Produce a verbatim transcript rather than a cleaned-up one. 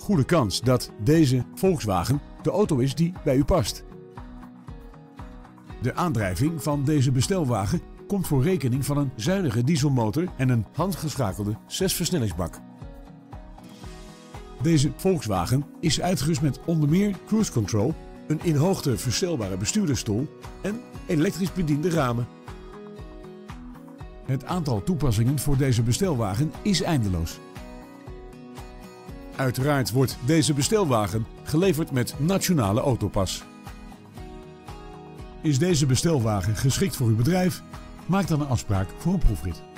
goede kans dat deze Volkswagen de auto is die bij u past. De aandrijving van deze bestelwagen komt voor rekening van een zuinige dieselmotor en een handgeschakelde zesversnellingsbak. Deze Volkswagen is uitgerust met onder meer cruise control, een in hoogte verstelbare bestuurdersstoel en elektrisch bediende ramen. Het aantal toepassingen voor deze bestelwagen is eindeloos. Uiteraard wordt deze bestelwagen geleverd met Nationale Autopas. Is deze bestelwagen geschikt voor uw bedrijf? Maak dan een afspraak voor een proefrit.